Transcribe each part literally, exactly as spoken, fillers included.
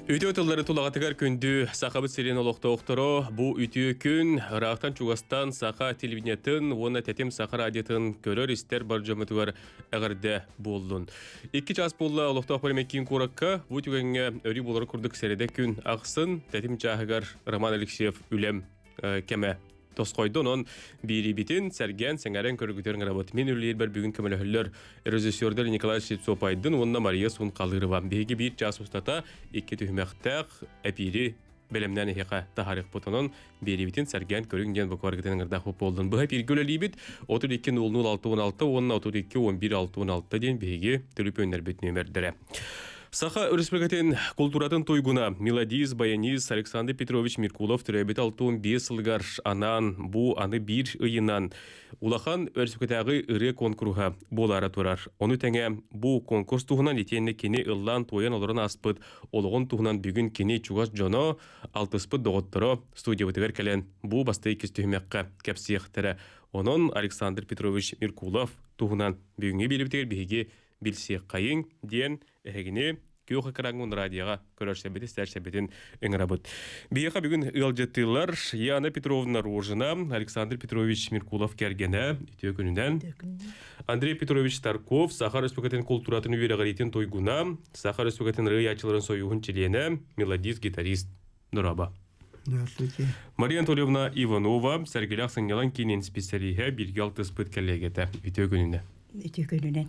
Ütü ötülleri tulağatıgar kündü Saqabıt Seren olukta oqtaro. Bu ütü kün Rağtan Çugastan Saqa televiziyatin ona tetim Saqa radiyatın körör ister barjamıtıgar əgirde boldun. İki ças bolla olukta oqparimekin kurakka bu tügenge öri boları kurduk serede kün aqsın tetim çahıgar Roman Alexeyev ülem keme Tosqoydun on biri bitin sergen sengaren körgütörün rabot men ürleyir bir bugün kömölöhüller rejissörder Nikolay Shevtsov aydın onunla Maria Sun qalırıvan begi bir jas ustata iki tühməktaq epiri belemden heqa taharix botonun biri bitin sergen körüngen bu korgütörün ırda hop oldun bu hep bir gölelibit otuz iki nol nol altı on altı on otuz iki on bir altı on altı den begi tülüp önler bit nömerdere. Saqa Республикатын культуратын тойгуна Мелодиз, Баяниз, Александр Петрович Меркулов түрәбет алтын бес сылгар анан бу аны бир ыйынан улахан Республикатагы ыры конкурга болара турар. Оны тәңе бу конкурс туһунан итенне кини ыллан тоян олорун аспыт, ологон туһунан бүгүн кини Чугас жоно алтыспыт доготторо студия битер келен бу басты икис төһмәккә кепсиехтере. Онон Александр Петрович Меркулов туһунан бүгүнгө билибитер биги билсе кайын диен эгине Күйөк экранын радиоға көрөрсәбети сәрсәбетин ыңырабыт. Бияқа бүгін ылжеттылар Яна Петровна Рожина, Александр Петрович Меркулов кәргені үтіе күнінен. Андрей Петрович Тарков, Саха Республикатын культуратын үйерағаретін тойгуна, Саха Республикатын рый ачыларын союғын челені, мелодист, гитарист Нұраба. Мария Анатольевна Иванова, Сәргелақ сыңгалан кейінен специалиге бірге алты спыт кәлегеті үтіе күніне. Ütükönünen.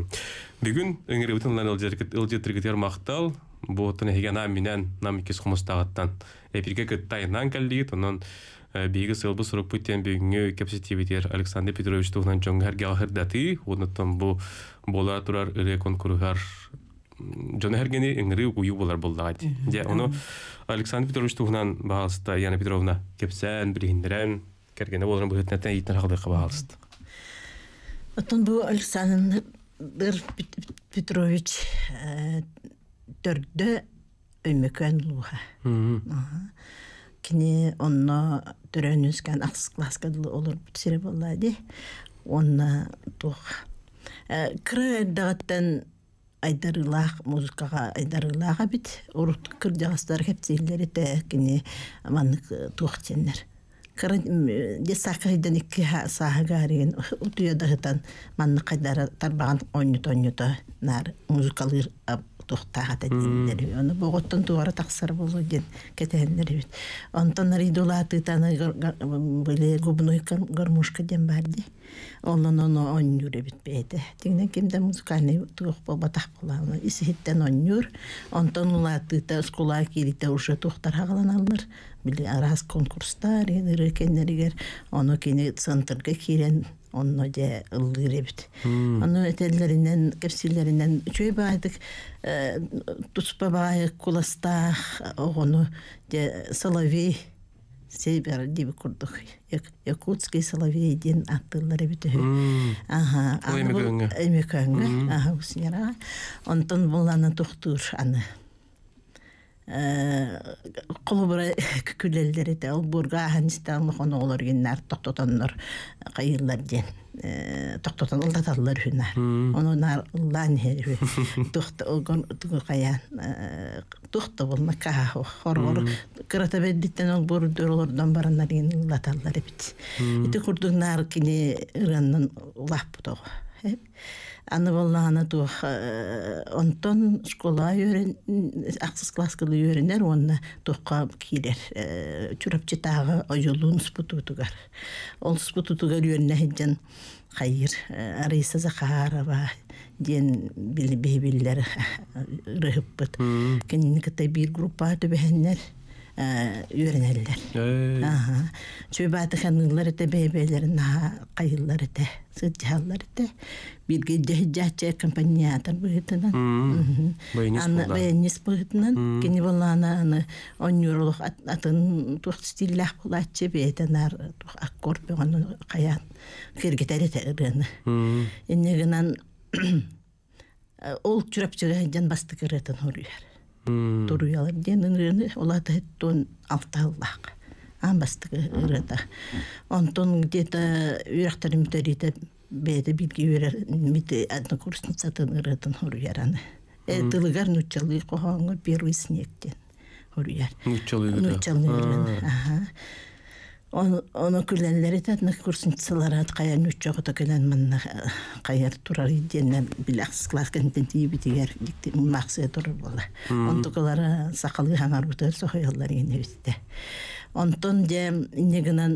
Бүгін өңірі бұтынлан ылжеттіргітер мақтал, бұтын әйген аминен намикес құмыстағаттан. Әпірге күттайынан кәлдейт, онын бейгі сылбы сұрық бұттен бүгінгі кепсетебетер Александр Петрович тұғынан жоңғар гәғырдаты, оныттан бұл бола тұрар үрі конкурғар жоны әргені өңірі ұйы болар болдағады. Оны Александр Петрович тұғынан бағалысты, Яна Петровна кепсән, білгендерен, кәргені боларын бұғытнаттан еттін қағылыққа бағалысты. Оттон бу Александр Петрович төрдө өймөкөн луха. Кини онно төрөнүскан акс класска олор битсире боллады. Онна тух. Кыры дагаттан айдарылах музыкага айдарылага бит. Урут кырдагастар хепсилери те кини аманнык тухтеннер. Де сақайдан екі сағагарыген ұтуядағыдан манны қайдары тарбаған ойнют-ойнюта нар музыкалыр тұқтағат әдіндері. Оны бұғыттан туғары тақсар болу ден кәтәндері бет. Онтан ридулаты таны губной гармушка ден барды. Онын оны ойнюры бет бейді. Тегінен кемді музыкальный тұғық бол батақ болауына. Исі хеттен ойнюр. Онтан улаты та скула келіті ұшы тұқтар ағылан алыныр. Білі араз конкурстар, еңірі кеннерігер. Оны кені центрға керен onu de ılgırebit. Onu etelerinden, kepsilerinden çöy bağıdık, tutspa bağı kulastağ, onu de Salavey Seyber diye kurduk. Yakutski Salavey diyen attıları bitühü. Aha. O emekönge. Emekönge. Aha, bu sinyara. Ondan bulana doktor anı. Kolubura kükelleri de o burga hanistanlık onu olur günler toktotanlar kayırlar diyen toktotan ıldatarlar hüner onu nar ıldan heri tokta oğun kayan tokta bulma kaha hor hor kırata bedditten ol burdur olurdan baranlar yen ıldatarlar bit iti kurduk nar kini ıranın ulap budu hep Anı vallahi tuh ondan şkola öğren aksız klaskılı öğrenler onunla tuhka kiler çurapçı tağı ayolun spututugar ol spututugar yönüne heccan hayır araysa zakara va diyen bil bebiller rıhıppıt kendini kıta bir grupa tübehenler öğrenerler. Aha. Çöbatı hanımları da bebelerin ha kayılları da sıcakları da bir gece cahçe kampanyadan bıhıtınan. Anı bayanis bıhıtınan. Kini vallahi on euroluk atın tuh stillah bulatçı beytenar tuh akkor be onu kayan kirgiteri de ırını. İnneginan ol çürapçıga can bastı kırıtın horuyor. Turuyalar diyenini olada ton altallak. Ambastık ırada. Ondan где-то ürekterim teride beyde bilgi verer mite adna kursni satın ıradın horu yaranı. E tılıgar nutçalı kohanı bir wisnekten. хурьяр. Нучалыгы. Нучалыгы. Ага. Он он күләнләре тәтнек курсынчылар ат кая нуччагы көлән манна каяр турар идене билаксклар кентенти битигер дикти максыя турар була. Он тукалары сакалы хаңар бутер сохояллар ине битте. Онтон де негенен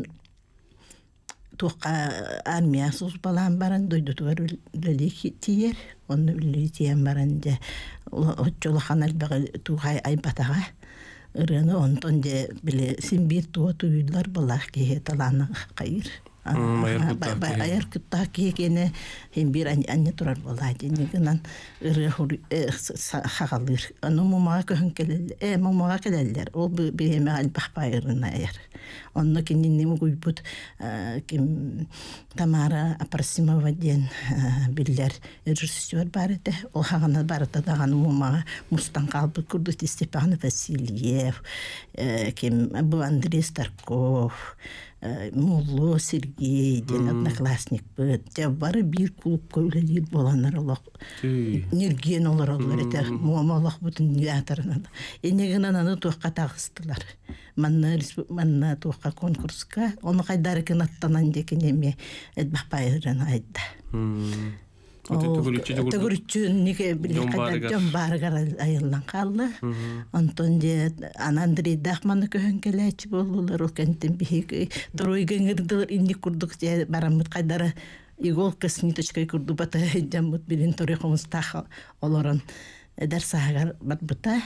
тука армия сус балан баран дойду тугар лелики тиер. Он лелитиен баран де оччола ханал багы тугай айбатага. Рыны онтон де биле симбир туа туйлар балах ке таланы кайыр. Айыр кытта ке кене симбир анне турар балады. Негенен ыры хагалыр. Аны мумага көн келел, э мумага келелер. Ол биеме албахпайырына айыр. Онны кинин нему гуйбут ким Тамара Апарсимова ден биллер режиссер барыды. Ол хаганы барыды даганы мумага мустан калбы курдут Степан Васильев, ким Абу Андрей Старков, Мулло Сергей ден одноклассник бит. Те бары бир клуб көйлелер боланар олак. Нерген олар олар эте мумалак бутун театрына. Энегенен аны туакка тагыстылар. Манна манна туакка конкурска, оны кайдар кен аттанан декенеме эдбахпайрын айда. Төгүрүчү неге биле кайдар жомбаргар айылдан калды. Антон де Андрей Дахманы көхөн келечи болдулар, ол кенттен бихи доройгеңирдилер инни курдук же барамыт кайдары иголка с ниточкой курду бата жаммут билин торихомус тах олорон дерсагар батбыта.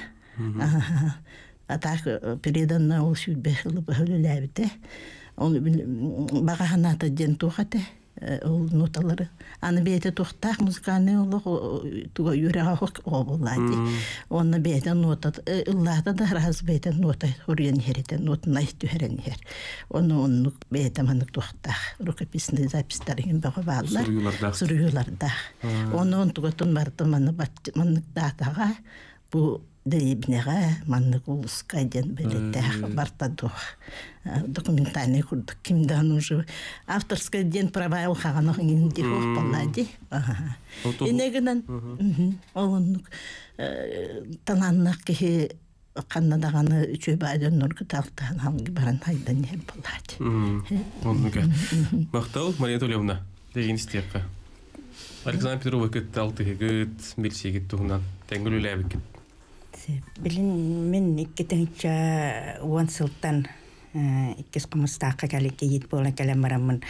Атак переданна ол сүбе хылып хөлөләбите. Он баганата ден тухате ол ноталары. Аны бейте тухтах музыканы ол туга юрага хок обулады. Онны бейте нота ыллата да раз бейте нота хорьян херите нот найт херен хер. Оны онны бейте манык тухтах рукописный запистарын бага баллар. Сурюларда. Оны он туга тун барды маны бат манык датага бу Дебнега маннык улуска ден белетэх бартадох документальный курдук кимдан уже авторская ден права ул хаганах инди хох баллади. Инегенен олунук тананнак ки каннадаганы үчөбайдын нургы талтан ханги баран хайдан ел баллади. Оннука. Мактал Мария Анатольевна деген истепка. Александр Петрова кет алтыгыт билсегит тугунан теңгүлүләбик. Билин мен иккетенча уан сылтан иккес комустака калеке ит болан калам барамын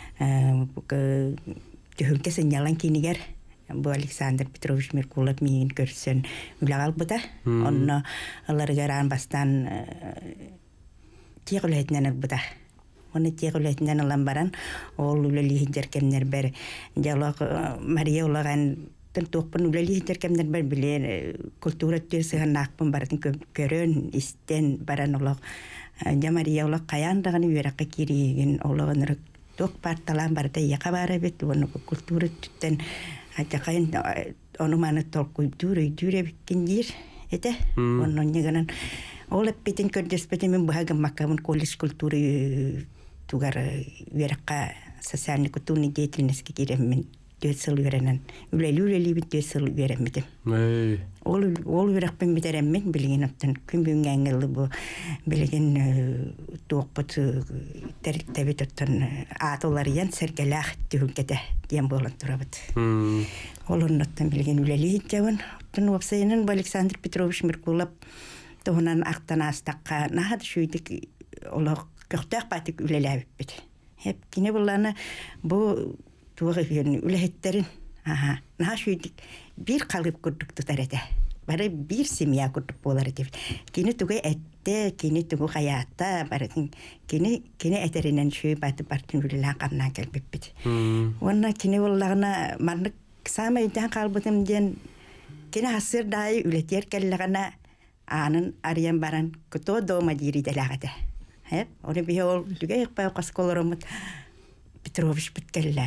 түһүнке сенялан кинигер бу Александр Петрович Меркулов мин көрсөн улагал бута онно аларгаран бастан тиглетнен бута оны тиглетнен алан баран ол үлели хинжеркеннер бер диалог Мария улаган топпын үлели теркемдер бер биле культура төсөгөн акпын бардын көрөн истен баран олог Мария олог каяндагын үйракка киреген ологонор ток парталан барда яка бара бет оны культура түттен атакайын оны маны тол культура дүре биткендир эте оны негенен олып битин көрдөспөтө мен багам макамын колледж культура тугар үйракка социальный культурный деятельность киремин төсөл үйренен үлелүлели бит төсөл үйренмедим. Эй. Ол ол үйрәкпен битереммен билген оттан күн бүнгәңгеле бу билген тоқпот теректебит оттан атолар ян сергелах түгәтә дигән булып турабыт. Хм. Олын оттан билген үлели җавын оттан ваксайнын Александр Петрович Меркулов тонан актан астакка нахат шуйдик олар көхтәк патик үлеләбит бит. Хеп кине булланы бу тугын үлехеттерин аха нахшуйдик бир калып көрдүк тутарете бары бир семья көрдүк болар деп кини тугай этте кини тугу хаятта бары кини кини этеринен шүй баты бартын үлеле канна келбеппит онна кини боллагына маннык самай дан калбытым ден кини хасыр дай үлетер келлегана анын арыян баран кото дома дири делагате хеп оны бихол тугай кпай касколоромут Петрович биткелле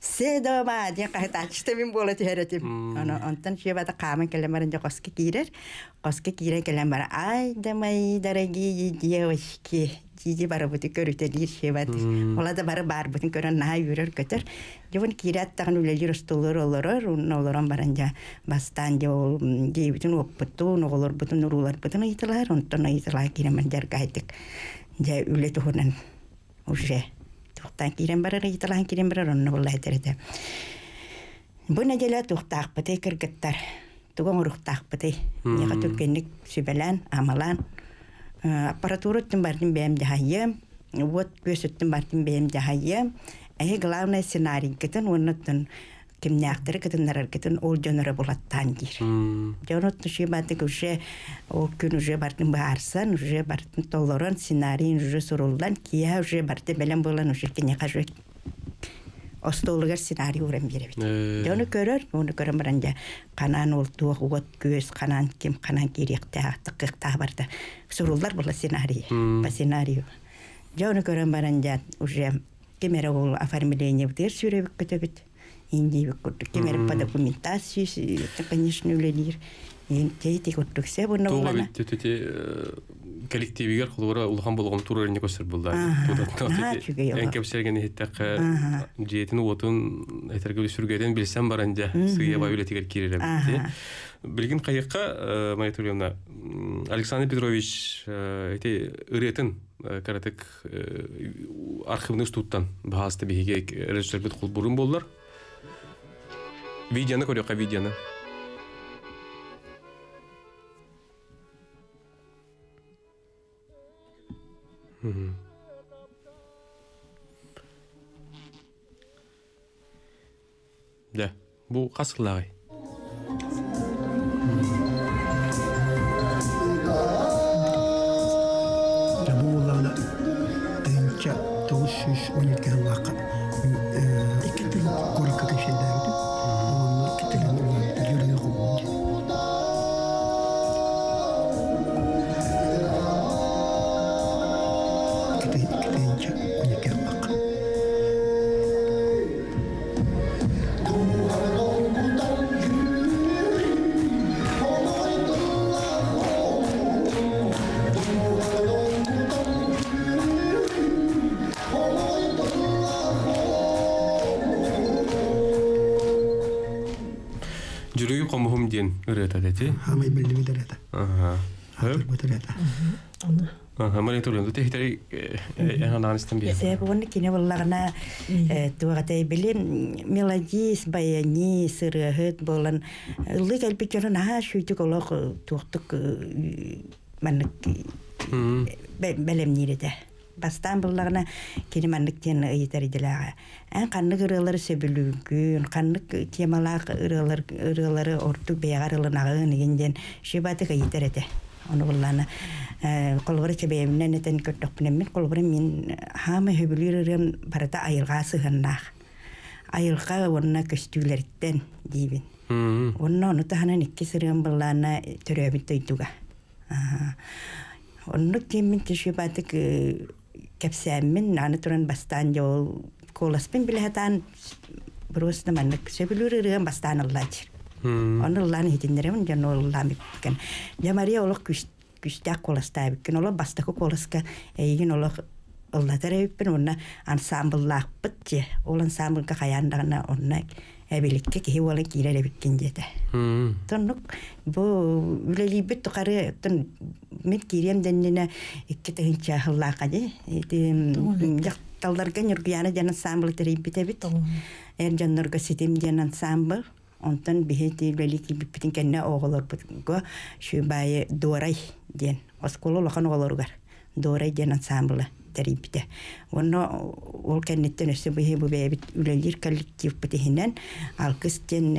Седома дия кахтачта мин болот хэретим. Ано антан шебата камен келемарен жакоски кирер. Коски кире келемар. Ай да мои дорогие девочки. Жиди бара бути көрүтелир шебат. Олада бара бар бутун көрөн наа юрөр көтөр. Жовон кират тагын үлелир столор олорор, олорон баранжа бастан жол дебитин оппуту, оголор бутун урулар бутун айтылар, онтон айтылар киремен жаргайтык. Жа үле тухунан уже тухтан кирен барар айтылар кирен барар онно боллай терете. Буна жела тухтак бутей кыргыттар. Тугон урухтак бутей. Яга түркенник сүбелен, амалан аппаратураттын бардын бэм жахайым, вот көсөттүн бардын бэм жахайым. Э главный сценарий кетен оннотун кимняктыры кетен нарар кетен ол жонора болаттан жир. Жонот шибаты уже ол күн уже бардын баарсан, уже бардын толлорон сценарий уже сурулдан кия уже барды белем болан уже кине кажы остолугар сценарий урам беребит. Жону көрөр, мону көрөм баранжа канан ол туак угот көз канан ким канан киректе тыкыкта барды. Сурулдар бола сценарий, по сценарию. Жону көрөм баранжа уже кемера ол оформление бутер сүребик көтөбүт. Инди бик кемера по документации, это конечно үлелир. Интейти көттүксе буну булана. Коллективигер холора улхан болгон турерне көсөр булда. Эн кепсерген хиттак жетин отун этергеле сүргеден билсем баранжа сыя бабиле тигер кирелем. Билгин кайыкка Майя Александр Петрович эти ыретин каратык архивный стуттан бахасты биге режиссер бит кул бурун болдур. Видеоны көрөкка видеоны. Да, бу касылагай. Табуулана энча тоушиш уникал вака. Э, икетин корка кешелдерди. Онун кителен үлүрү гомунча. Жүрөйү комухум ден үрөтө дети. Хамай билди бидерета. Ага. Хөр бидерета. Ага, мали толон дете хитери аналистен бия. Се бонны кине боллагына тугатай билем мелодис баяни сырыгыт болан ылы калпичөрөн ха шүйтүк олох туктук маннык белем нирете. Бастан боллагына кине манныктен ыйтарыдылага. Ан канны гырылары сөбүлүгүн, канны темалак ырылар ырылары ортук беягарылынагы негенден шибаты ыйтарете. Onu bullana kolbara çebeyimden neten köttökpünemmin kolbara min hama höbülürürüm barata ayılga sığınnak. Ayılga onna köstüleritten dibin. Onna onu tahanan iki sırığın bullana töröbüt duyduga. Onu kimin teşvibatık kepsemmin anı turan bastan yol kolaspin bile hatan burası manlık söbülürürüm bastan Allah'cır. Onu lan hitinlerim can olan biken. Ya Maria olak küst küstak kolasta biken olak bastako kolaska egin olak Allah tereypen onna ensemble'lar bitje. Ol ensemble ka kayandana onna ebilikke ki hiwala kirele biken jete. Tonuk bu üleli bit tukarı ton mit kirem dennine ikkete hincha Allah kaje. Jak taldargan yurgiyana jan ensemble tereypite bit. Er jannorga sitim jan ensemble. Ondan biheti belki bitin kenne oğulur go şu baye doray den oskolo lakan oğulurgar doray den ensemble teripte onu ol kennetten üstü bihi bu bebit ülelir kolektif bitihinden alkısten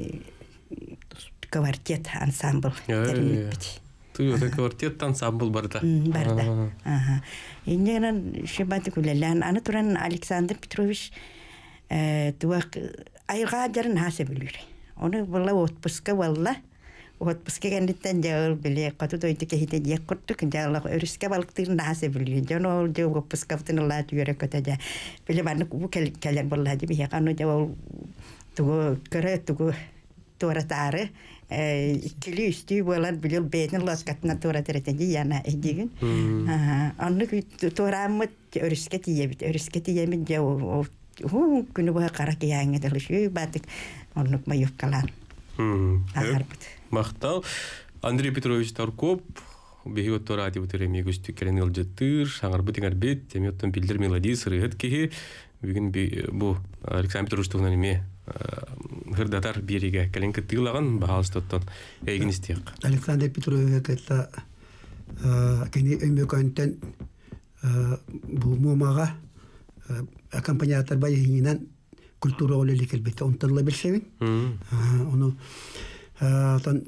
kvartet ensemble teripte Tuyo kvartet ensemble barda barda aha inneran şebati kulelan ana turan Alexander Petrovich tuak ayırga jarın hasebülür. Onu valla otpuska valla отпуске кендиттен жаыл биле кату тойду кехите дие курттук жаалак өрүскө балыктын наасы биле жоно же отпускаптын ла түйөрө көтөдө биле баны бу келер болла же бие каны жаал тугу көрө тугу туаратары кили үстү болар биле бетин ласкатына туаратырeten яна эдигин анны туарамыт өрүскө тиебит өрүскө тиемит же ху күнү бая кара кияңе делиши батык оннук майыпкалар Мақтал. Андрей Петрович Таркоп, бегет торати бутереми гүстү керен ылжыттыр, шаңар бутиңар бет, теметтон билдир мелодии сырыгыт кеги. Бүгүн бу Александр Петровичтун эме хырдатар бериге келен кыттыгылаган баалыстоттон эйгин истек. Александр Петрович кетта кени өмөкөнтен бу мумага аккомпаниатор байынан культура олелик элбетте онтонла берсебин. Ону тан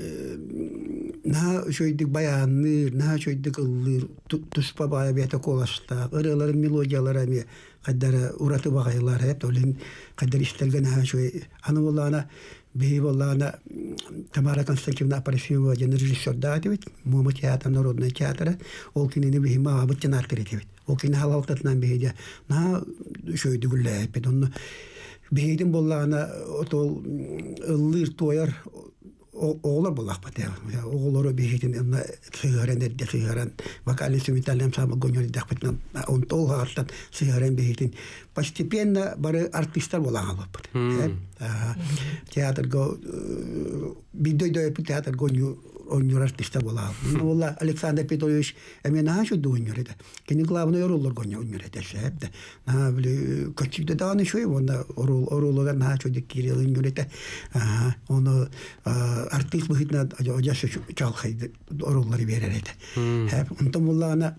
на шойдик баянны, на шойдик ыллыр, туспа бая бета колашта, ырылар мелодиялар эми каддар ураты багайлар хеп олен каддар иштелген ха шой аны болана бей болана Тамара Константиновна Апарасимова жана режиссер датыбыт, Мума театр, народный театр, ол кинени бейма абыттен артеретебит. Ол кини халалтатынан бейде на шойдик үлләпет, онны бейдин болана отол ыллыр тояр оğlar bolak pate oğulları beytin ina sigaran de sigaran vokal instrumentalem sama gonyori dakpetna on tol hartan sigaran beytin постепенно бары артисттер болан алып. Театр го бидойдой театр гоню онюр артисттер болан. Олла Александр Петрович эме нашу дойнюреде. Кени главный роллар гоню онюреде шепте. На били кочикте даны шой онда рол роллар нашу де Кирилл онюреде. Оны артист бухитна ажаш чалхайды роллары беререді. Хеп онтон боллана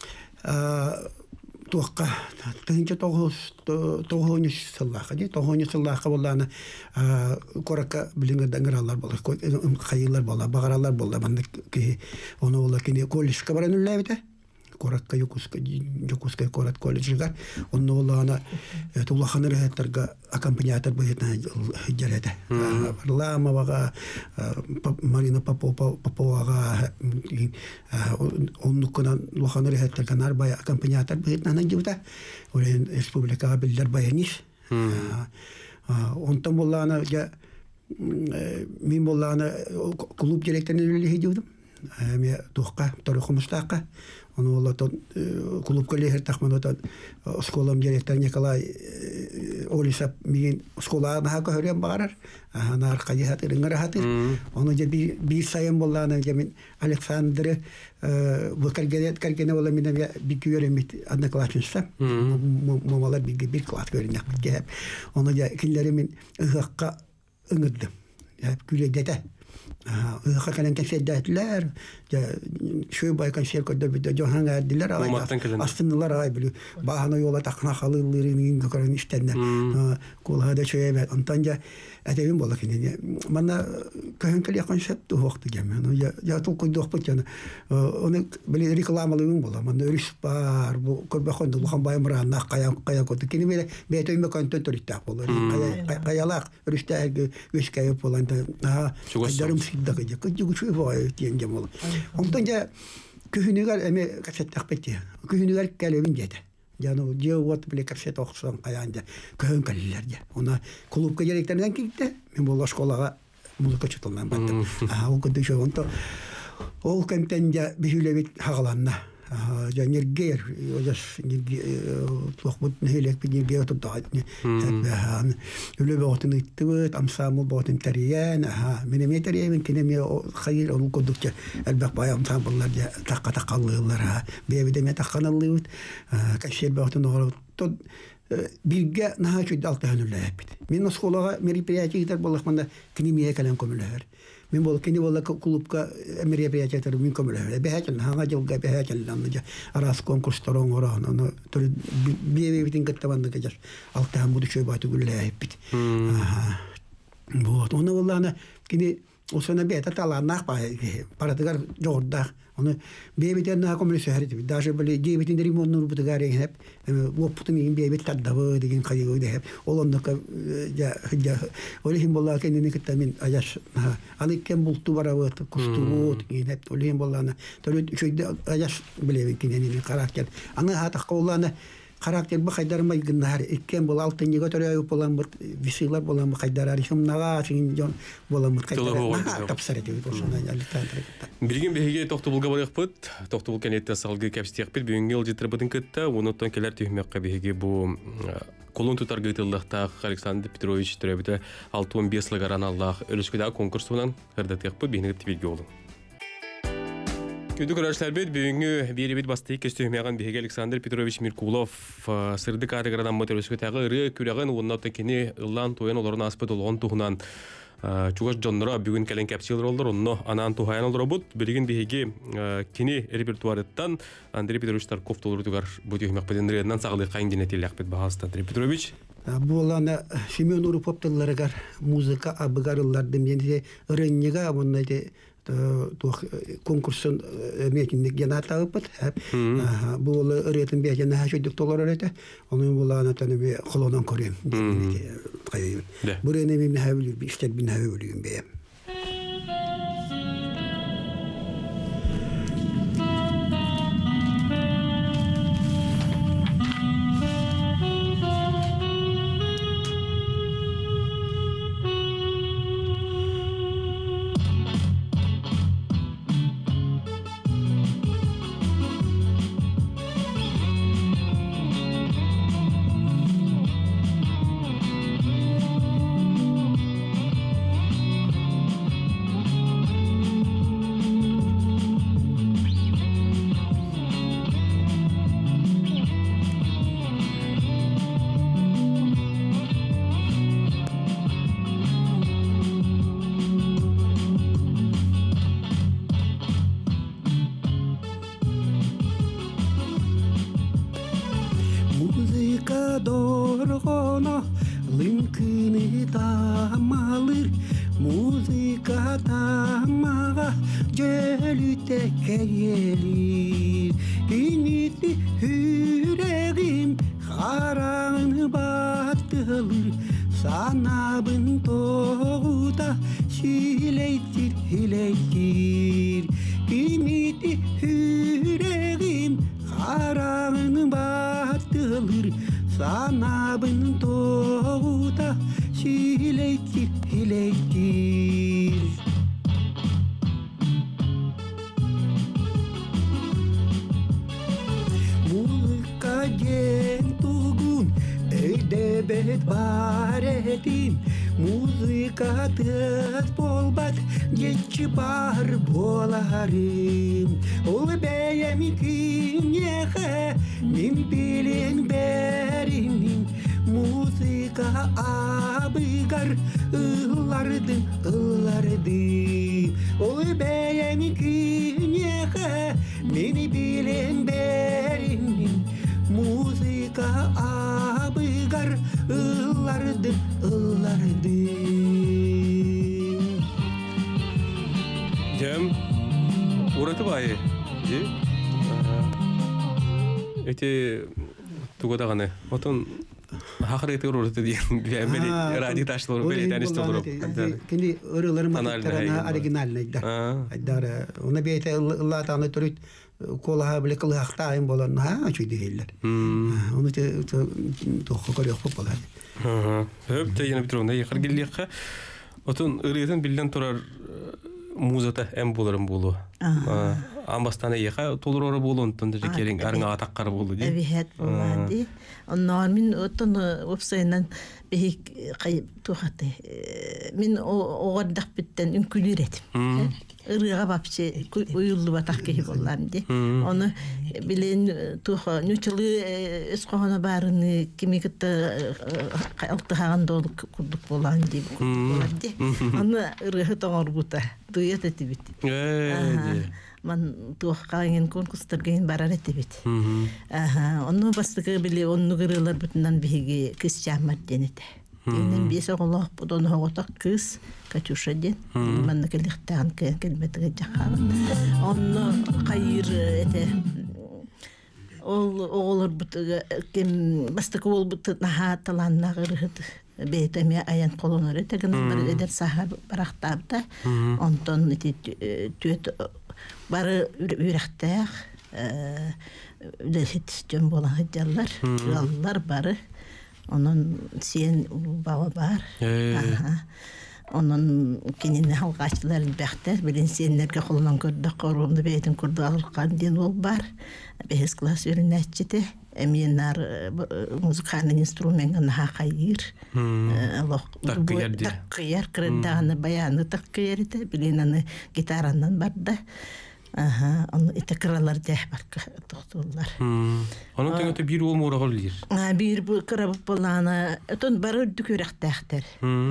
туаққа тыңча тоғыз сыллақа де тоғыз сыллақа боллана коракка билинге даңгыралар болар қайылар болар бағаралар болар банда оны олар кене колледжге баран үлләбіде коракка юкуска корат колледжга оны олана тулаханыр хаттарга аккомпаниатор быйтна жарады Ламовага Марина Попова Поповага оннуккана лоханыр хаттарга нарбай аккомпаниатор быйтна нанжута олен республикага билдер баяниш онтон боллана я мен боллана клуб директорын үлеле хедюдум эми тухка торохумустака onu olatan kulüp kolleger takmanatan skolam direktör Nikolay Olisap min skola daha kören bağırar. Anar kayhat ringar hatır. Onu je bir bir sayım bollana jemin Alexander bu kalgedet kalgene ola min bir göremit adna klasınsa. Mamalar bir bir klas görünüyor. Onu je killerimin ıhakka ıngıdım. Hep güledete. Aha, kalan kesedetler, şu baykan şirkette bir de johan geldiler ay. Aslındalar ay biliyor. Bahana yola takna halıllarının gökeren iştenler. Kolhada şöyle ben antanca edevim bolak yine. Bana köhünkeli konsept tuhoktu gemen. Ya ya tulku dohput yani. Onu böyle reklamalıyım bola. Bana öyle var. Bu kurbağın doluhan bayımran nak kaya kaya kodu. Kini böyle beteyim ben kontrolitap olur. Kaya kayalar rüşte göçkeye falan da. Aha. Darım siddak ya. Küçük şu var diyeceğim ola. Ondanca köhünüler eme kaset takpeti. Köhünüler kelebin jedi. Yani o cevap bile kaset okusan kayanda köhün kaliler ya. Ona kulüpke gereklerden gitti. Ben bu şkolaga müzik açıtılmam battım. Aha o kadar şey onto. O kemtence bihülebit hağlanna. Ya nirger, o da nirger, tuhbut nehelek bir nirger tutup da. Öyle bir ortamda ittibat, amsamul boğatin tariyan, benim yeteriye ben kendime hayır onu kodukça elbette bayağı amsamullar ya takka takallıyorlar ha. Bir evde mi takkanalıyız, kaşer boğatin doğru tut. Bilge naha şu dalta hanırlar hep. Ben skolaga meripiyacı gider bolakmanda kinimiye kalan komüller. Ben bol kini bolla kulüpka meripiyacı gider min komüller. Behacın hanga jılga behacın anlıca aras konkursların oran onu bir ev bitin kattabandı kacar. Altta hamudu şöyle batı gülle hep bit. Bu onu vallahi kini Osana beta talannak pa paratgar jorda onu bebiten na komünist heriti даже böyle jebitin deri monnu butgar hep woputun in bebet tadda degin kayı hep olonda ja ja olihim bolla kendini kitamin ayaş ani kem bultu barawat kustubut hep olihim bollana törüt şöyle ayaş bilevi kendini karakter ana hata qollana karakter bu kaydar may gınnar ikken bol altın yego törüy bolan bir visiler bolan kaydar arışım naga çin jon bolan bir kaydar tapsarı gibi bolsana yaltan Билген беге тохты булга барык пут, тохты бул кенетте салгы капстек бит бүгүнгө ыл житер бутун кытта, онуттан келер түймөккө беге бу колун тутар гытылдыкта Александр Петрович төрөбүтө алты он беш лагаран Аллах өлүскөдө конкурсунан кырдатык бу бени тибилге болду. Күдү көрөчлөр бит бүгүнгү бири бит басты көстөмөгөн беге Александр Петрович Меркулов сырды кадыградан мотөрөскөтөгө ыры күрөгөн онуттан кени ыллан тоен олорун аспыт болгон тугунан Чугаш Джоннора бүгін кәлен кәпсилер олдар, онно анан тухайан олдар бұд. Білген бейге кені репертуарыттан Андрей Петрович Тарков толыры түгар бұд үймек бәден рейдінен сағылы қайын денетелі әқпет бағасты. Андрей Петрович? Бұл оланы Семен Урупоптыларығар музыка абыгарылардым. Енді ұрыннеға бұнайды конкурсын метинник гената ыппыт. Бұл олы ұретін бәжені әшөйдік толар өрәті. Оның бұл анатаны бе қолуынан көрем. Бұл әне мен әвілі, істер мен әвілігін бәйім. Эти тугадаганы. Отон хакырыты урурты деген бели радио ташлар бели таныш толуруп. Кенди ырыларын матарана оригинальный да. Айдара. Уна бейте Алла тааны төрүт колага биле кылыктайын болон ха чүй дейлер. Уну те тохо көрөк болот. Ага. Хөп тегене битроне якыр гилликка. Отон ырыйтын билден турар музыка эм боларын болу. Амбастана яка толурора болон тонда керин арыңа атаккар болду ди. Эбихет болду. Оннан мен отон вебсайттан бек кай тухаты. Мен огордак биттен үнкүлүр этим. Ырыга бапчы уюлду батак ки боллам ди. Оны билен туха нүчүлү эскохона барын кимикте алтыган долук курдук болан ди. Ди. Аны ырыга тоңор бута. Дуят этибит. Э. Ман туахкаген конкурстарген барар этибит. Аха, онну бастыгы биле онну гырылар бүтүнөн биги кыз чамат денете. Энен бесе голок бодон хоготак кыз Катюша ден. Манна келихтан келбетге жахалын. Онны кайыр эте ол оголор бут кем бастык ол бут наха таланна гырыт бетеме аян колонор теген бер эдер сахар барактабда онтон ити төт бары үрәхтәх э дәхит җан була хәҗәлләр яллар бары onun sen baba бар. Aha. Onun kinine halqaçlar bäxtər bilin senlərə qolundan gördük qorumda beytin kurdu alqan den ol бар. Beş klass öyrənətçidi. Əminlər musiqanın instrumentini haqayır. Allah taqıyar qırıdağını bayanı taqıyar idi. Bilinəni gitarandan bardı. Aha, onu itakralar deh barka toxtullar. Onun tengete bir ol mora golir. Ha, bir bu qırab bolana, ton barı dükürəxtəxtər.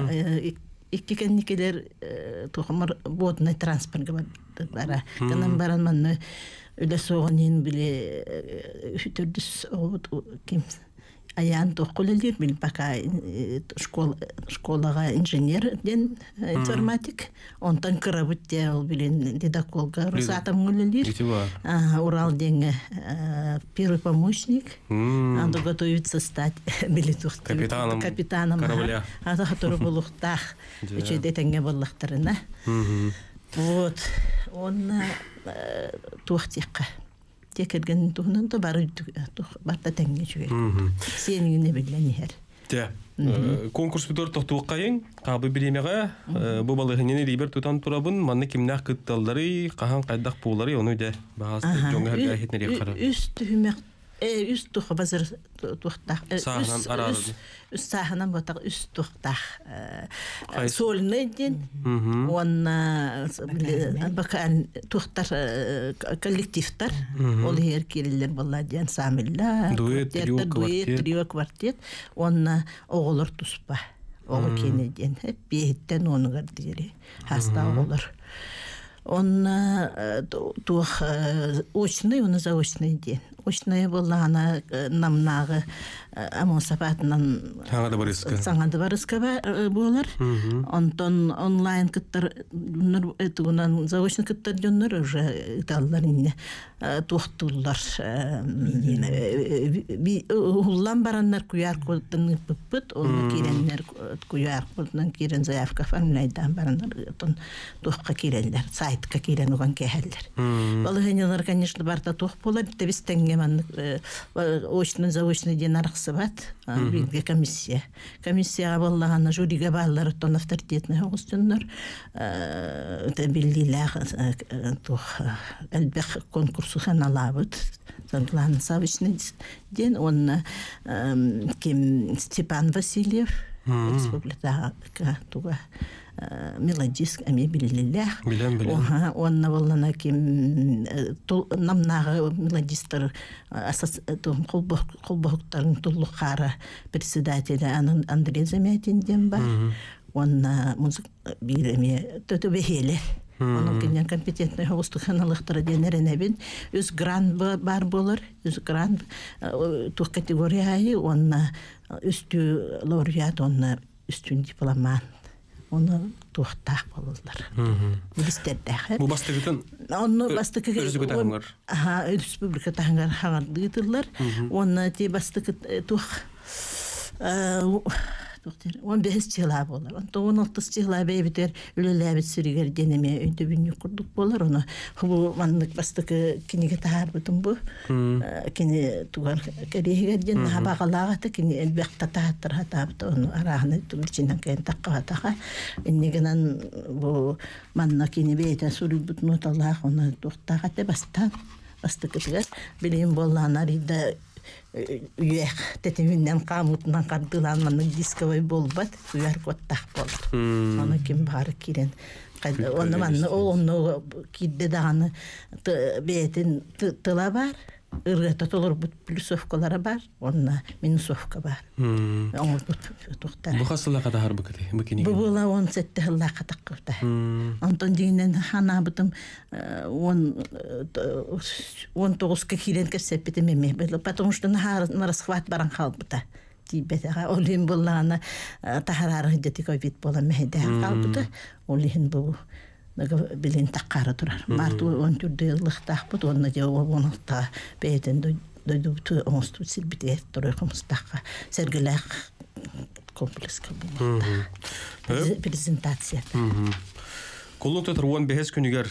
İki kennikiler toxumar bodna transport bara. Tanan baran manı öyle soğanın bile hütürdüs o kim ayan toxulelir bil baka şkola şkolaga injener den informatik ondan qırabıt diye ol bilen dedakolga rusatam gülülir. Урал деңе первый помощник. Анда готовится стать билетух капитаном капитаном корабля. Ада который был ухтах. Үче детенге боллахтарына. Вот. Он тухтикка. Tekерген туһнан да бары барта теңге жүгөр. Сенин не билен хер. Те. Конкурс битор тоқтуқайын, қабы билемеге, бу балыгынны либер тутан турабын, манны кимнак кытталлары, кахан кайдак булары, оны да багас жоңга хәргәһетне кара. Үст түһмәк Э үст тух базар тухтах. Сахнан арады. Үст сахнан батак үст тухтах. Солны дин. Он бакан тухтар коллективтар. Ол хер кириллер балладан самилла. Дуэт, трио, квартет. Он оголор туспа. Ого кенеден. Хеп бейттен оны гардыри. Хаста оголор. Он тух очный, он заочный день. Очный была она намнагы амосапатынан саңады барыска болар. Онтон онлайн кыттар этугунан заочный кыттар жоннор уже италлар инне тухтуллар. Уллан бараннар куяр кодтан пыппыт, олны киреннер куяр кодтан кирен заявка фамилайдан бараннар тон тухка киренлер, сайтка кирен уган кехеллер. Балыгынялар, конечно, барта тух болар, бис теңге ман очный заочный ден арыксы бат, бирге комиссия. Комиссияга боллагана жюриге баллар тон авторитетный огустуннар. Та биллилер тух элбек конкурсу ханалабыт. Санклан Савичный ден он ким Степан Васильев, республика туга мелодист ами биллилер. Оха, он навалана ким намнагы мелодисттар асас колбоктарын туллукара председатель Андрей Замятин ден бар. Он музык биреме төтөбехеле. Onun kendinden kompetentli hostu kanalıqtara denerene bin. Üz grand бар болар, üz grand tuh kategoriyayı, onna üstü laureat, onna üstün diplomat. Onu tuhtaq bolurlar. Bilisterdəxir. Bu bastıqıtın onu bastıqı özügü tağınlar. Aha, respublika tağınlar hağırdıqıtırlar. Onu te bastıqı tuh on beş yıla bolar. on altı yıla beybiler ülelebit sürüger deneme öyle bir kurduk bolar onu. Bu manlık bastıkı kinige tahar bütün bu. Kini tuğar kerihe den habaqalağa da kini elbette tahattır hatabı onu arağını tulçinden kayn takka hatağa. İnnigenan bu manna kini beyten sürü bütün otalaq onu tuqtağa da bastan bastıkıtır. Bileyim bollanlar da üyek tetiminden kamutundan kardılanmanın diskovay bolbat uyar kottaq bolur. Onu kim barı kiren. Onu manı onu kidde dağını beytin tıla var. Irgata olur bu plusofkalara var. Onunla minusofka var. Onu tuqtar. Bu hasıla kadar harbi kıtı? Bu bola on sette hılla katakıfta. Ondan dinen hana bıtım on toğuzka kiren kesepetim eme. Потому что на расхват баран халбыта. тибетага олин буллана тахарары жати ковид бола мехде калбыты олин бу нага билин таккары турар март он түрдөлүк такпыт онна же онукта бетен дойду ту онсту силбите турар комстакка сергелек комплекска бу презентация Коллукта турган бехес күнүгер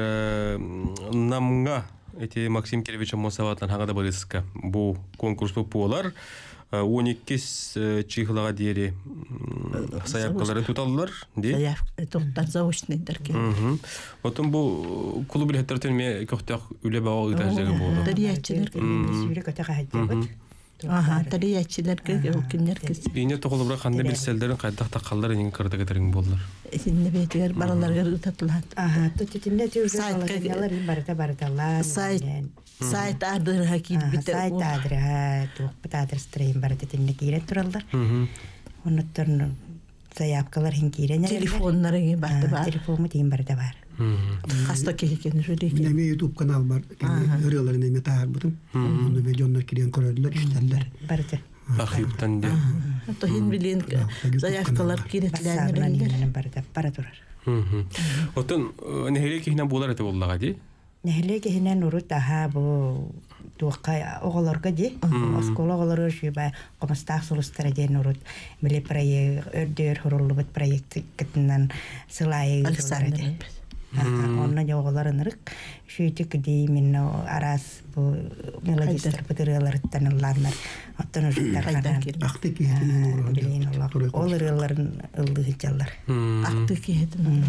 намга эти Максим Киревич Мосаваттан хагада барыска бу конкурс болар он эки чихлага дери саяпкаларын туталлар ди саяп токтан заочный дерке отун бу клуб билеттерден ме көктөк үле багы таждыгы болду тариячилер Сүйрек өтө кайтып. Ага, тариячилерге өлкөннөргө Ине тоголубра кандай билселдерин кайдак такаллар эне кырда кетерин болдулар. Синне бетер бараларга утатылат. Ага, тутитинде түйрүлөр барда бардалар. Сайт сайт адыр хакит битер. Сайт адыр, тук битер стрейм барда тинне кирен туралдар. Онуттан заявкалар хин кирен. Телефоннары барда бар. Телефону тим барда бар. Хаста кекен жүрек. Неме YouTube канал бар. Өрөлөр неме таар бутум. Муну видеондар кирен көрөлөр, иштелдер. Барда. Ахиптан де. То хин билин заявкалар киретләнер. Барда бара турар. Отун нехеле кихнен болар эте боллага ди. Нехеле кихнен урут таха бу туакка оголорга ди. Оскола оголорга шуба комастак сулустара ден урут. Биле проект өрдөр хорулбут проект китнен сылай Александр. Онна жоголорынырык шүйтүк ди мен арас бу мелодистер бутырыларыттан ларнар оттон ужуттар кадан Акты киһитин билин олорыларын ылдыгылар Акты киһитин.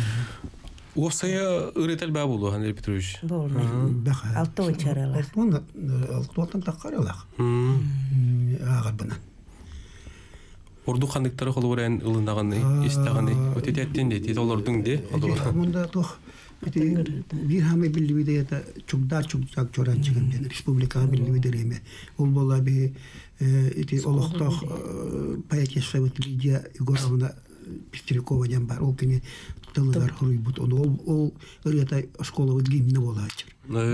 Осая ыретел ба болду Андрей Петрович. Баха. Алты очаралар. Он алтуатан таккаралак. Агар бана. Орду хандыктары холурен ылындаганы, истаганы өтөтөттен де, тетолордун де. Монда тох бир хаме билбиде это чугдар чугчак чоран чыгын ден республика билбиде реме. Ол бола би эти олохтох поэтесса вот Лидия Егоровна Пестрякова ден бар. Ол кене тылдар хуруйбут. Ол ол ырета школа вот гимне болачыр.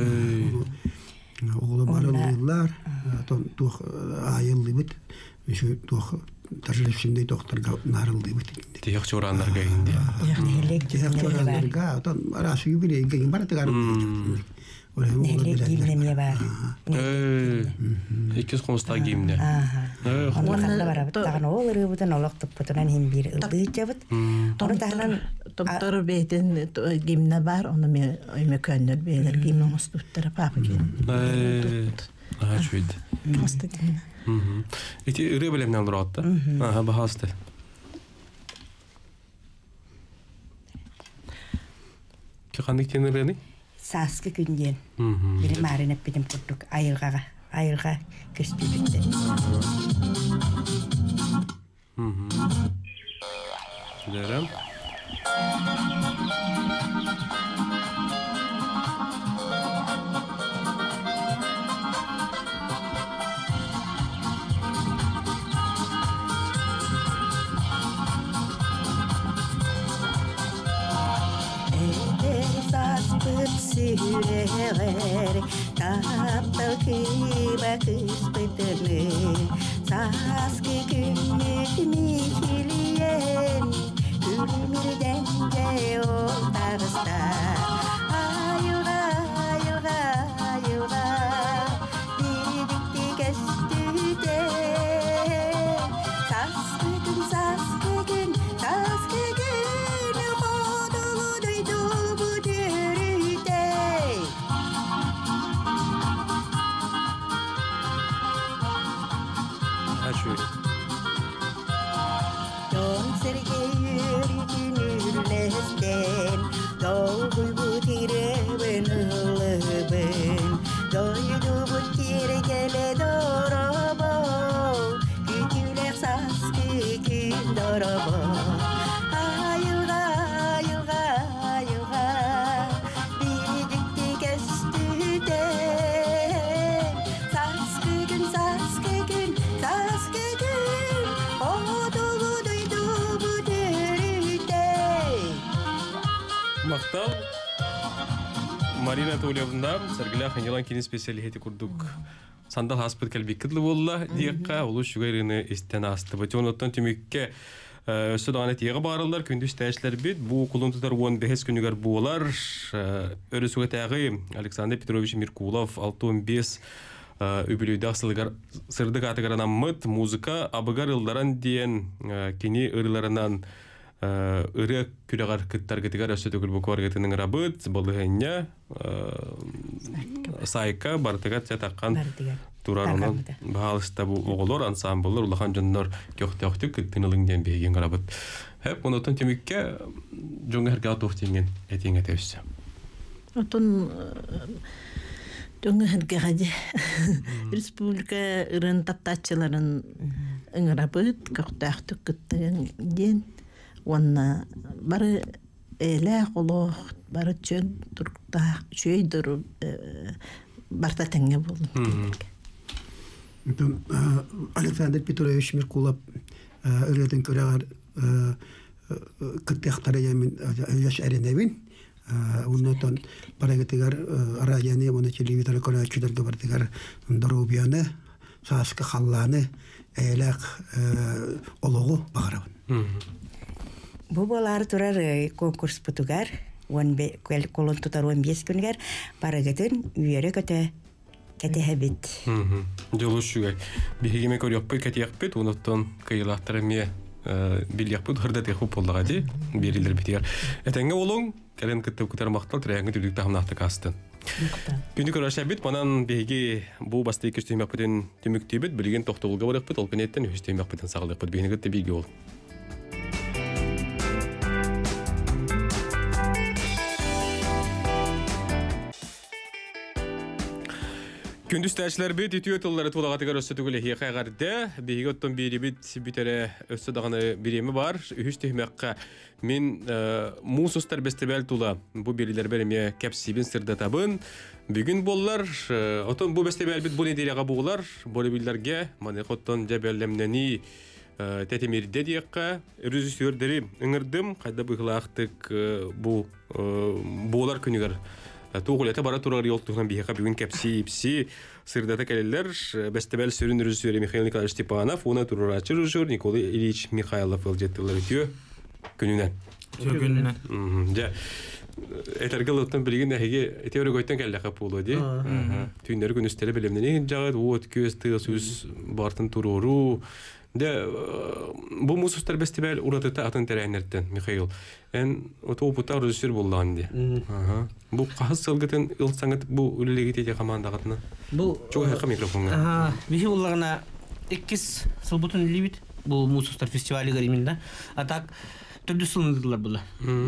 Ол барылар, тон тох айыллыбыт. Şu tuh tarihçinde doktorga narıldı bitti. Tiyaq çoranlarga indi. Nehlik çoranlarga otan arası gibi gelin bana da garip. Nehlik gimnemiye var. Ee. İkiz konsta gimne. Onu kalla var. Tağın oğulları budan olaqtıp budan hem bir ıldığı cavıt. Onu tağın doktor beyden gimne var onu me öme könnür beyler gimne mustutlara papa gelin. Ee. Aha şuydu. Hasta gimne. İti ırı bilemden durattı. Aha bahastı. Ki kandik tenireni? Saskı günden. Biri marinep bilim kurduk ayılgağa. Ayılga köstüdükte. Dilerim. Sürüler taptal kıba kıspıtını saskı günlük mihiliyen ürmürden de ol tarısta ayılga ayılga ayılga birlikte geçti de saskı gün saskı gün saskı gün kodulu duydu bu dürüde Şöyle. Don serge yürüdünürlesten dolguy bu tire ben ılıbın doydu bu tire gele dorobo kütüler saskı gün dorobo ayılga ayılga ayılga birlikte geçti de saskı gün saskı gün saskı gün o dolu duydu bu dürüde. Мактал Марина Толевна, Сергея Ханилан кино специалитети курдук. сандал хаспыт келбиккидлы болла диякка улу шугайрыны истен асты. Бөтөнөттөн түмүкке Södağına tiyağı bağırırlar, kündüz təşlər bit. Bu kuluntular on beş günügar buğular. Örüsüge təği Aleksandr Petrovich Merkulov altı on beş übülüydü sırdık atıqaranan mıt, muzika, abıgar ıldaran diyen kini ırlarından ırı küləğar kıttar gıtıgar ösü tökül bu kuvargetinin rabıt, balığınya, sayka, bartıgat çataqan turar onun bağlısta bu oğullar, ansambıllar, ulağan canlar köxtəxtü kıttınılın den beygen rabıt. Hep onotun tümükke jonga herkala tohtingen etingen etevsi. Otun jonga herkala Respublika ırın tattaçıların ıngırabıt köxtəxtü kıttın den Ona barı ele qoloq barı çön turqta şöy durur barta tenge boldu. Aleksandr Petrovich Merkulov öğreten köreğar kıtyaxtara yemin yaş erenevin ondan paragetigar arayani bunu televizyon koraçılar bartigar darobiyanı saskı xallanı elaq oloğu bağırabın. Bu bolar turar konkurs putugar, on be kel kolon tutar on beş günler para getin üyere köte kete habit. Mhm. Joluşuga. Bihigime kor yapı kete yapıt onotton kıyılahtırmaya bil yapıt hırda tehop oldu gadi biriler bitiyor. Etenge olun kelen kıtıp kutar maqtal treyangı tüdük tahmnahtı kastın. Gündük uğraşa bit banan bihigi bu bastı ikişteyim yapıtın tümüktübüt bilgen toxtolga barıqpıt olpenetten üsteyim yapıtın sağlıqpıt bihini gıttı bilgi ol. Gündüz təşlər bit, ütüyö tılları tuğlağatıqar össü tügülü hiqayğarda. Bihiga otton biri bit, bitere össü dağını birimi var. Ühüş tühmekka min musustar bestebel tula. Bu biriler berime kepsibin sırda tabın. Bugün bollar, otton bu bestebel bit bu nediriyaga buğular. Bolu billerge, manik otton jebellemneni tetemirde diyekka. Rüzüsürderi ıngırdım. Qayda bıqlaqtık bu buğular künügar. Tuğulete bara turar yoltuğundan bihiqa bugün kepsi ipsi sırdata keleller bestebel sürün rejissörü Mikhail Nikolaevich Stepanov, ona tururaçı rejissör Nikolay Ilyich Mikhailov oljettiler ütüyor gününden. Gününden. Ja etergalıttan bilgin nehege teori goytan kelle kapulu di. Tüynleri gün üstele bilemneni jagat ot köz tığsüz bartın tururu. De bu musustar bestebel uratata atın terenerden Mikhail. En oto putar rejissör bollandı. Aha. Bu qahas sılgıtın ılsangat bu üllegite komandagatna. Bu çok haqa mikrofonga. Aha, bihi ullagana ikis sılbutun libit bu musustar festivali gariminde. Atak türlü sınırlar bular.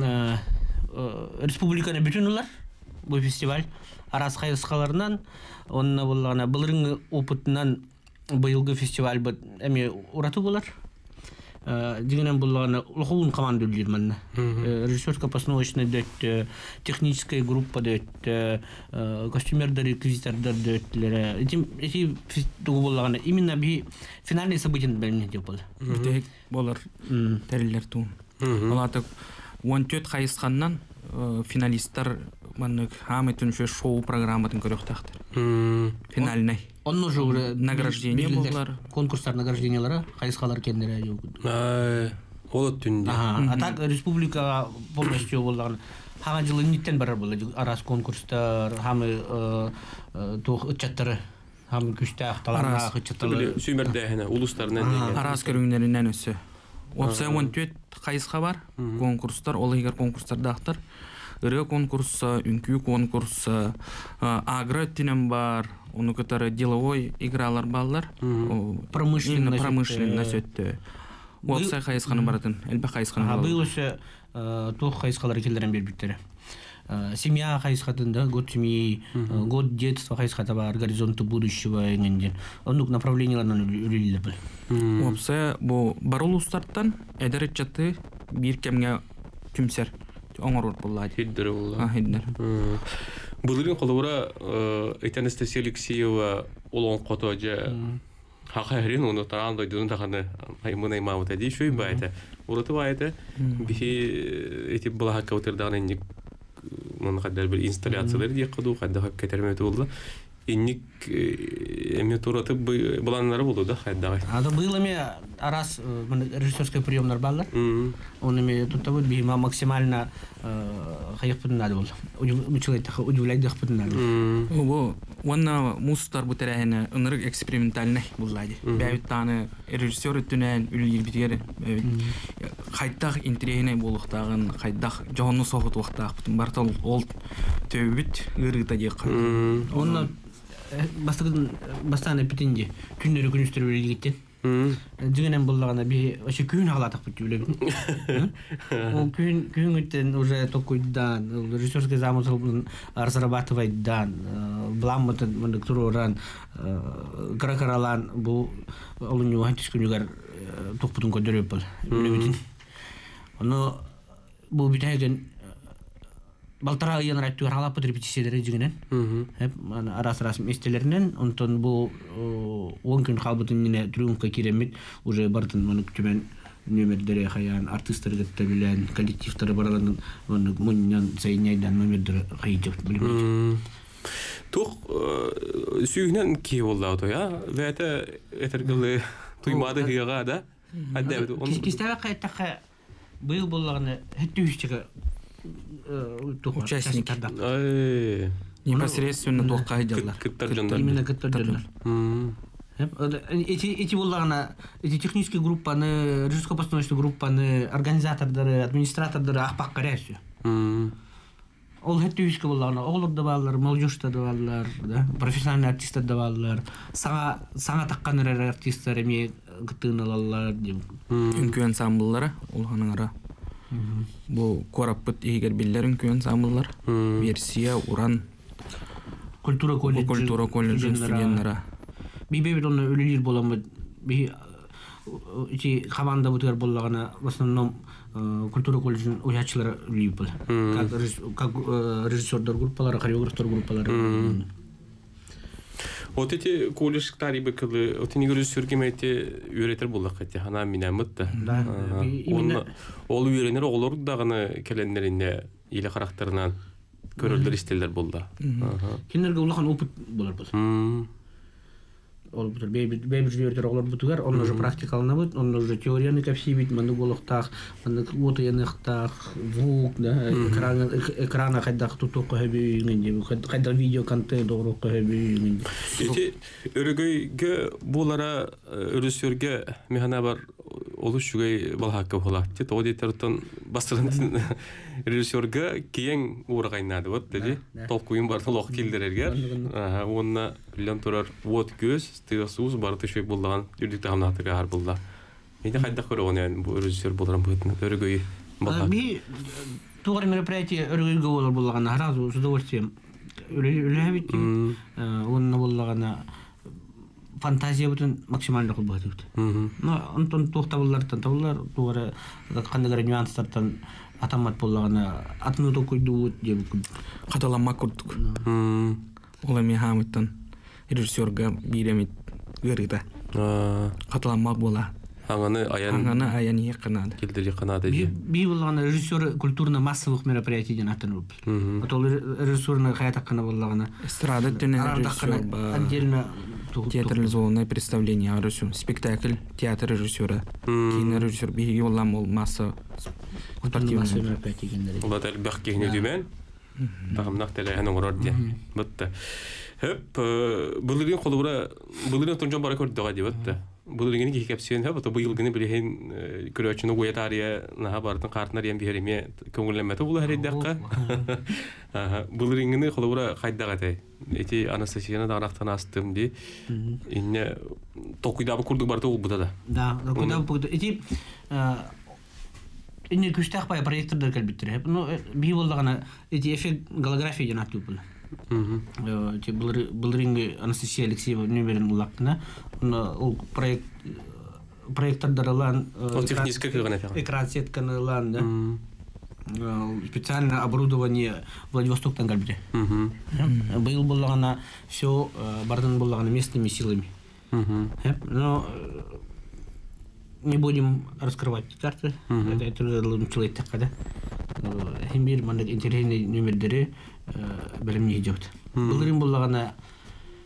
Respublikana bütün ular bu festival aras qayısqalarından onna bullagana bulurun oputnan быйылгы фестиваль бит эми ураты булар. Дигенен булганы улхулун командалар менне. Режиссерская постановочная дөт, техническая группа дөт, костюмердер, реквизитордер дөтләре. Этим эти булганы именно би финальный событие белене дип булды. Тек булар тәрелләр тун. Алаты он төрт кайысқаннан финалисттар маннык хамытын шоу программатын көрөктактыр. Финальный Он уже награждение булар. Конкурстар награждениялары кайсқалар кендере юк. Ай, олот түнде. А так республика полностью булган. Хаган жылы ниттен барар булды. Арас конкурстар, хамы тох үчәттәре, хамы күчтә ахталарга үчәттәләр. Сүмердәһенә улустарынан Арас көрүңнәреннән өсө. Опса он төрт кайсқа бар. Конкурстар, ол егер конкурстардактыр. Ыры конкурс, үнкүү конкурс, агротинем бар. Onu kadar деловой игралар баллар. Промышленность. Промышленность өтті. Олса қайысқаны баратын. Әлбә қайысқаны бар. Бұл өсі тоқ қайысқалар келдерін бербіттері. Семья қайысқатында, год семьи, год детства қайысқата бар, горизонты будущего еңенден. Ондық направленияларынан үлелілер бұл. Олса бұл барулу старттан әдір етчатты бір кемге түмсер. Оңыр ұрт болады. Хиддер болады. Хиддер. Бұлырын қолуыра Этанастасия Алексеева олон қото жа хақа әрін, оны таран дойдың тақаны аймын аймауыт әдей шөй байды. Олаты байды, бихи әтіп бұла хаққа өтердағын әнік мұны қаддар бір инсталляциялар дей қыду, қадда хаққа кәтерметі олды. инник эме туратып буланнары болду да хайдагы. Ада быйыл эме арас режиссерский приемдар баллар. Он эме туттабы бима максимально хайыппын надо бол. Училайт удивляйт дыппын надо. Бу ванна мустар бу терәһенә ынырык экспериментальный буллады. Бәйт таны режиссер үтүнән үлгәр битер. Хайдак интерене булыктагын, хайдак җанны согыт вакытта бутын бартал ол төбүт гырыта дик. Он бастыгын бастаны битинде күннөрү күнүстөр белгиттен. Дигенен буллагана би ошо күн алатак бит билебин. Ол күн күнгөттен уже токуйдан, режиссерский замысыл разрабатывайдан, бламмытын мындыктуруран каракаралан бу олуню хантиш күнүгөр токпутун көдөрөп бол. Билебин. Оно бу битеген Балтара янар айтты халап репетициялары дигенен. Хеп арас-арас местелеринен онтон бу он күн халбытын мене трюмка киремит уже бартын моны күтүмен номердери хаян артисттер геттебилен коллективтер бараларын моны муннан сайнайдан номердер хайжып билбейт. Тух сүйгүнөн ки болду ото я. Вете этергиле туймады хыяга да. Адда он кистеге кайтакка быйыл боллаганы хеттүчүгө участники. Ай. Непосредственно тоққа айдалар. Именно кыттырдылар. Эти эти буллагана эти технические группаны, режиссерско-постановочный группаны, организатордары, администратордары ахпак карайсы. Ол хеттүчкө буллагана оглор да балдар, молжушта да балдар, да, профессиональный артисттер да балдар. Сага сага таккан артисттер эми гытын алалар деп. Үнкү ансамбльлары олганын ара. Бу кораппыт егер биллерин күн самыллар. Версия уран культура колледжи. Культура колледжи студенттары. Бибе бит оны өлелер боламы. Би эти команда бутер боллагана в основном культура колледжин уячылары үлеп бол. Как режиссердер группалары, хореографтар группалары. Вот эти колледжтары бекылы, вот они говорят, сюргемете үйретер булдак хотя она меня мытта. Да. Именно ол үйренер олар даганы келенлеринде иле характеринен көрөлдөр истелдер булды. Кинерге улахан опыт болар бол. Ол бутер бейбит жүйөртөр олар бутугар, он уже практикалына бут, он уже теорияны капсибит, мынды болуктак, мынды отыяныктак, звук, да, экран экрана кайдак тутук көбөйгөн, кайда видео контент doğru көбөйгөн. Эти өрөгөйгө булара режиссерге механа бар олушугай балхакка болат. Тет аудитордон бастырын режиссерге кийин урагайнады вот деди. Толкуйм бар толок келдерергер. Ага, онна билен турар вот көз тыгысуз бар төшөк булган үрдүктө хамнатыга ар булда. Менде кайда көрөгөн бу режиссер булган бутун өрөгөй балхак. Би тугар мероприятие өрөгөйгө болор булган сразу с удовольствием үлөбит. Онна булгана фантазия бутун максимально кылбат. Но онтон токтабыллардан табылар, тугара кандагы нюанстардан атамат булгана атны токуйду деп каталанма курдук. Ол эми хамыттан режиссерге биремит гырыта. Каталанма була. Аңаны аян Аңаны аян якынады. келдери канады. Би булгана режиссер культурно-массовых мероприятий ден атанып. Ото режиссерны хаятакына булгана Эстрада түнен режиссер бар. Отдельно Театрализованное представление, спектакль, театр режиссера, кинорежиссер, биги улам ол масса спортивный мероприятий гендери. Улат әлбәк кегне дүмен. Тагымнак теләһен орор ди. Бутта. Хеп, булырын колура, булырын тонжон бара көрдөгә ди бутта. Булырын ки кепсен хеп, то быел гыны билеген көрөчүнө гоятария наха бардын картнар ям биһереме көңүлләмәте булы хәридәккә. Ага, булырын гыны колура кайдага тай. Эти Анастасияны да арактан астым ди. Инне токуйда курдук барда ул буда да. Да, токуйда буда. Эти инне күстәк бай проектордар калбиттер. Ну, би булгана эти эффект голография ден атып бул. Мм. Эти булырын Анастасия Алексеева номерин улактына. Ул проект проектордарлан технический кыргына. Экран сетканылан, да. Специальное оборудование Владивостоктан калбите. Был буллагана все бардын буллагана местными силами. Но не будем раскрывать карты. Это это человек так, да. Химир мандат интересный номердери белем не идет. Булырын буллагана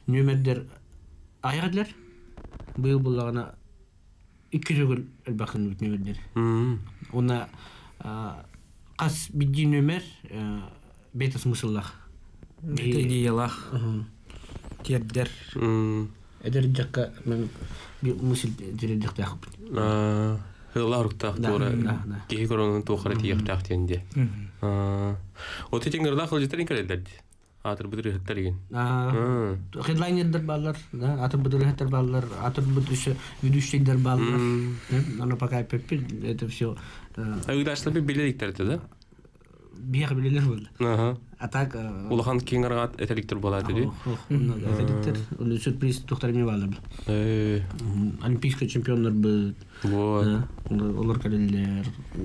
нөмердер айгадылар. Быйыл буллагана iki жүгүл элбакын нөмердер. Она кас бидди нөмер бета смыслах. идеялах тердер эдер жакка мен мысл тердер тахып. А хыларыктак тора. Ки коронун тохары тияктак тенде. А оты теңгердак жетерин келдерди. Атыр быдыр хеттелген. А хедлайнердер баллар, да, атыр быдыр хеттер баллар, атыр быдыр ведущийлер баллар. Аны пока пеппи это всё. Айдашлар билеликтерди, да? Бияр билелер болды. Ага. А так улахан кеңаргат этеликтер болот ди. Этеликтер, он сюрприз доктор Мивалов. Э. Олимпийский чемпиондар был. Вот. Олар келелер.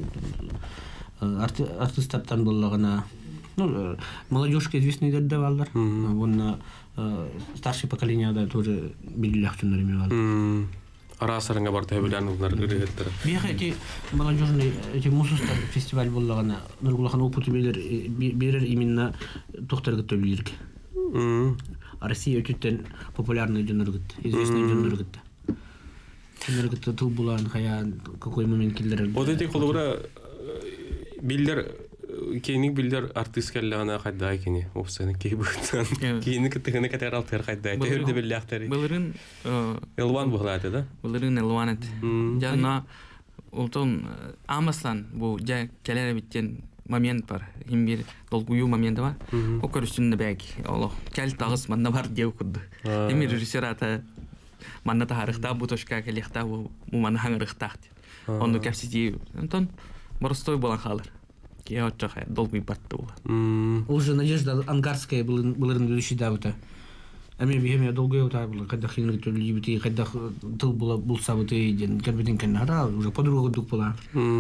Артисттардан буллагана. Ну, молодежка известный да балдар. Он старшее поколение да тоже билелер чөнөр Мивалов. Арасарыңа барта биланылар үреттер. Бияр эти молодежный эти мусустар фестиваль буллагана нургулахан опыты билер берер именно тохтарга төлүлүрк. Россия өтүттен популярный жөнөргүт, известный жөнөргүт. Жөнөргүт тыл булан хаян какой момент килдер. Вот эти колора билер кейник билер артист келлана кайда экени, опсаны кейбүтөн. Кейник тегене катар алтыр кайда. Терде биллактар. Буларын Элван булат да? Буларын элванет. Жана ултон амаслан бу жа келере биттен момент бар. Ким бир долгую моменты бар. О көрүшүндө бек. Аллах, кел тагыс манда бар деп курду. Эми режиссер ата манда тарыхта бу тошка келехта бу мана хаңырыктак. Ону кепсизи. Антон боростой болан халыр. Я вот так долго и подтул. Уже Надежда Ангарская была ведущей даута. А мне время долго я утаивала, когда хинли то любите, когда тыл была был сабуты день, как бы день канара, уже подруга дух была.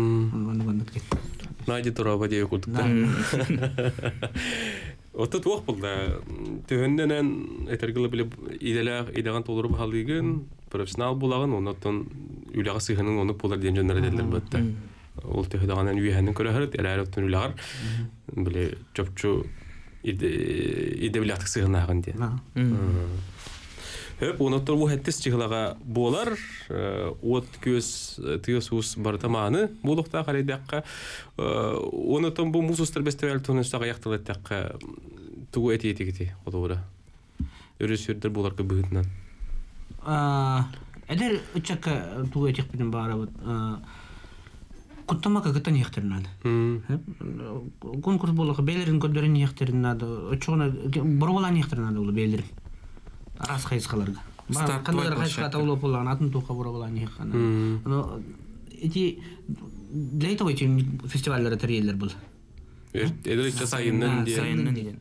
Найди тура воде куртка. Вот тут вах булда. Төгөндөнөн этергиле билип иделер идеган толуруп халыгын профессионал булагын, онотон үлага сыгынын ону булар ден жөнөр эделер бетте. Ол тегедаган үйәнен көрәһәт, әләр өтүн үләр. Биле чөпчү иде иде биләк сыгынаган ди. Хөп, онотор бу хәттес чыгылага болар, от көз тыйсус бартаманы, булыкта карайдакка. Онотон бу музустар бестевел тонустага яктылаттакка тугу этиетигити олора. Өрөсүрдер болар көбүгүннән. А, эдер үчәккә тугу этик билен бара бу. Куттамака гытан яхтырнады. Конкурс болуга бейлерин көдөрүн яхтырнады. Очона борболан яхтырнады ул бейлер. Арас хайскаларга. Бар кандайдыр хайска таулы болгон атын тока борболан яхкана. Аны эти для этого эти фестивальлер тарелер был. Эдер часайыннан деген.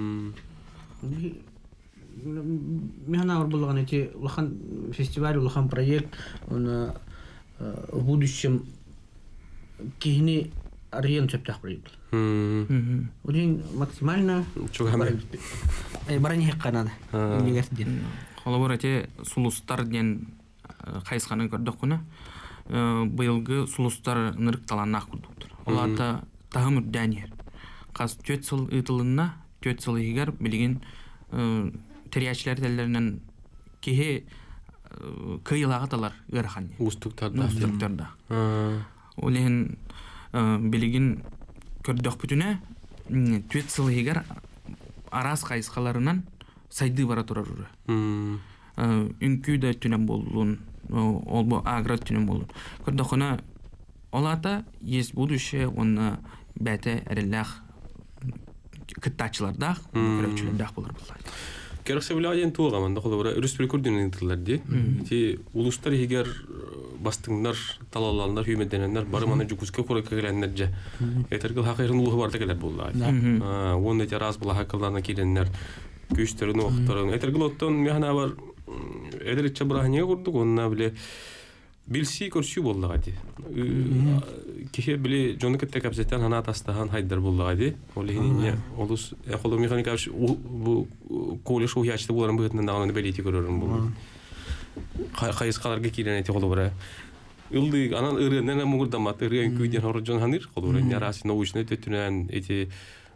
Механа бар болгон эти улахан фестиваль, улахан проект, он в будущем кихни арен чептах проект. Один максимально барани хакканада. Университет. Холоборате сулустар ден хайсханы көрдүк куна. Быйылгы сулустар нырыкталанак курдуктур. Оларда тагым үрдәнер. Каз төрт жыл ытылына, төрт жыл егер билген териячлар теллеринен кихи кыйлагаталар ырхан. Устуктарда. Устуктарда. Олен билген көрдөх бүтүнө төрт жыл егер арас кайскаларынан сайды бара турар. Үнкү да түнөн болдун, ол бу агро түнөн болдун. Көрдөхүнө олата есть будущее, он бәте эреллах кыттачыларда, көрөчүлөрдө болор булар. Керексе билген тугаман да холора республика күрдүнүн тилдер ди. Ти улустар егер бастыңдар, талаландар, хүймедененler бары мана жүкүскө көрө келеннер же. Этергил хакырын улугу барда келер булар. А, онда те раз була хакыларына келеннер, күчтөрүн октөрүн. Этергил оттон механа бар. Эдериче брахне курдук, онна биле билси көрсү болдуга ди. Кихе биле жону кетте капсеттен хана тастахан хайдар болдуга ди. Олехине олус эколог механика бу колледж уячты буларын бытынан даганы белити көрөрүм бул. Кайыскаларга кирен эти колобра. Илди анан ырындан мугурдамат ырын күйден хоржон ханыр колобра. Яраси научный төтүнөн эти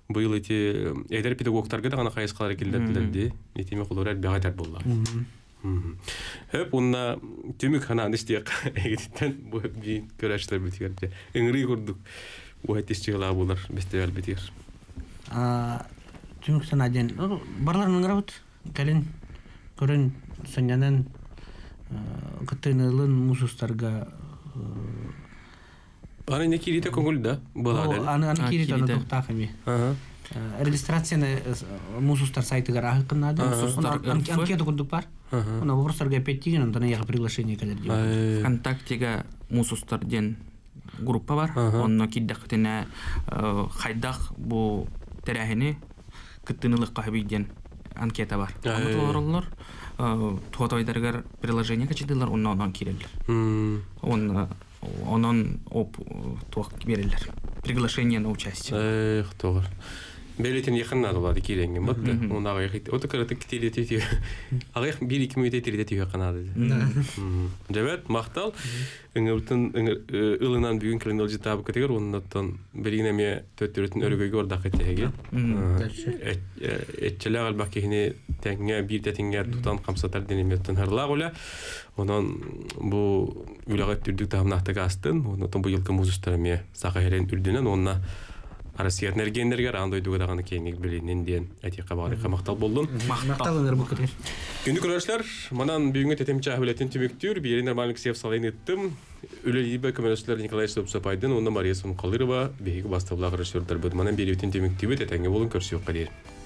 быйыл эти эдер педагогтарга да гана кайыскалар келдилерди. Этиме кулурар бягатар болла. Хөп унна түмүк хана истек эгиттен бу би көрөштөр битирди. Иңри курдук. Бу хеттичила булар фестиваль битир. А түмүк санаден барларын ыңырабыт. Калин көрөн санянан кытынылын мусустарга аны не кирите көңүлдө була да. Аны аны кирите аны токтафами. Ага. Регистрацияны мусустар сайтыга рахыкнады. Анкета курдук бар. Аны вопростарга петтиген, анда яга приглашение келер. ВКонтактеге мусустар ден группа бар. Онно киддактене хайдак бу терехини кытынылык кабиден анкета бар. Аны толорулар. Туотойдаргар приложение качыдылар, онно онон кирелер. Он онон оп туак берелер. Приглашение на участие. Эх, тогар. Белетин якыннады булады киренген бат. Онага якыт. Ото караты китилети. Агы бир эки минут этирде якынады. Жабат мактал. Иңыртын ылынан бүгүн келен алжы табы кетер, оннан биринеме төттөрөтүн өрөгөйгө орда кетеге. Этчелер албакыны теңге бир теңге тутан камсатар денеметтен харлагыла. Онан бу үлөгөт түрдүк тамнактыга астын, онан бу жылкы музустарме сакайрен үрдүнөн онна Россия энергиялерге рандойдуга даганы кеңек билинен ден айтыкка бары камактал болдум. Макталыңар бу кетер. Күндү көрөшлөр, манан бүгүнгө тетемче ахвилеттин түмүктүр, бир нормалдык сеп салайын ыттым. Үлөлибе көмөлөчлөр Николай Собсопайдын, онда Мария Сункалырова, беги бастабыла көрөшлөрдөр бут. Манан бир бүтүн түмүктүбү тетеңге болун көрсөк кадер.